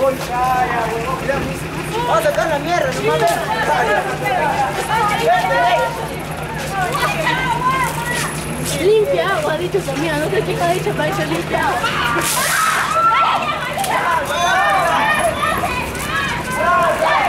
Vamos a sacar la mierda, nomás ven. Limpia agua, ha dicho su amiga. No sé quién ha dicho, para eso limpia agua.